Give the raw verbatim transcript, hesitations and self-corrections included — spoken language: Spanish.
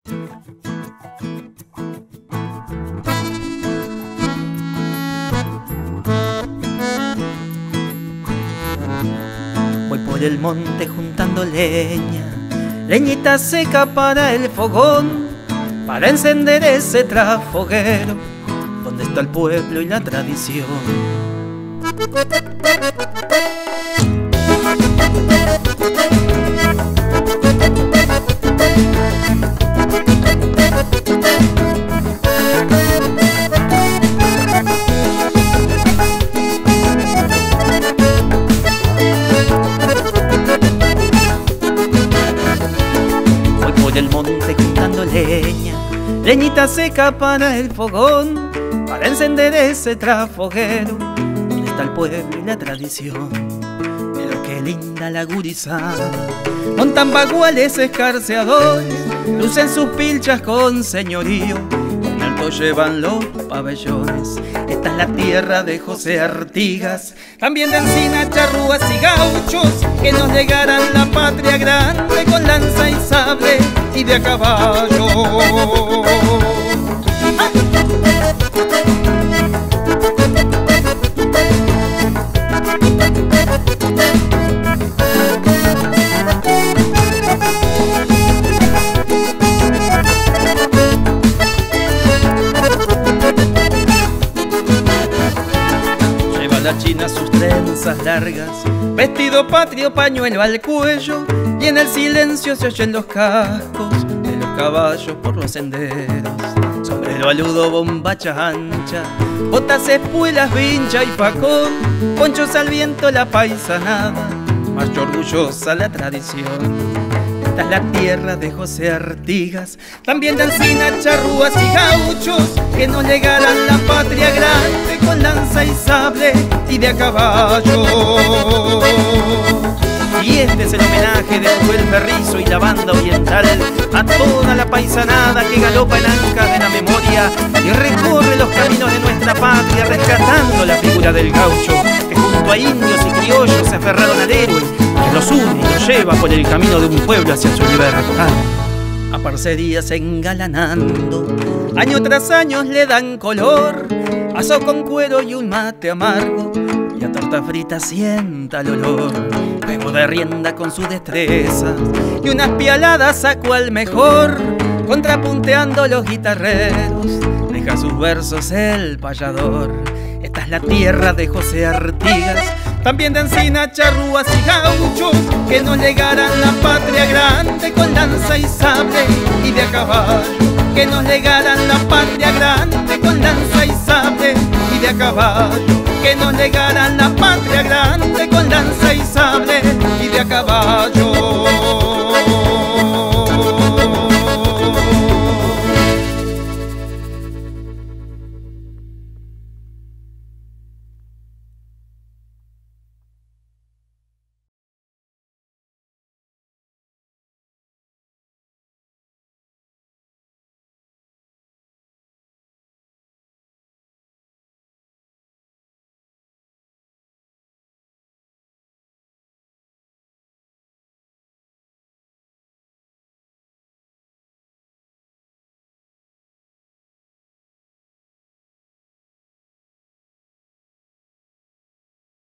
Voy por el monte juntando leña, leñita seca para el fogón, para encender ese trafoguero donde está el pueblo y la tradición. Voy por el monte juntando leña, leñita seca para el fogón, para encender ese trafoguero donde está el pueblo y la tradición. Pero qué linda la gurizada, montan baguales escarceadores, lucen sus pilchas con señorío, en alto llevan los pabellones. Esta es la tierra de José Artigas, también de Encina, charrúas y gauchos, que nos legaran la patria grande con lanza y sable y de a caballo. La china sus trenzas largas, vestido patrio, pañuelo al cuello, y en el silencio se oyen los cascos de los caballos por los senderos. Sombrero aludo, bombacha ancha, botas, espuelas, vincha y facón, ponchos al viento la paisanada, marcha orgullosa la tradición. Esta es la tierra de José Artigas, también de Encina, charrúas y gauchos, que nos legaran la patria grande con lanza y sable y de a caballo. Y este es el homenaje de Manuel Ferrizo y la banda oriental a toda la paisanada que galopa el anca de la memoria y recorre los caminos de nuestra patria, rescatando la figura del gaucho que junto a indios y criollos se aferraron al héroe que los une y los lleva por el camino de un pueblo hacia su libertad. A parcerías engalanando, año tras año le dan color, aso con cuero y un mate amargo, y a torta frita sienta el olor. Juego de rienda con su destreza y unas pialadas a cual mejor, contrapunteando los guitarreros, deja sus versos el payador. Esta es la tierra de José Artigas, también de Encina, charrúas y gauchos, que nos legaran la patria grande con lanza y sable y de a caballo. Que nos legaran la patria grande con lanza y sable y de a caballo. Que nos legaran la patria grande con lanza y sable y de a caballo.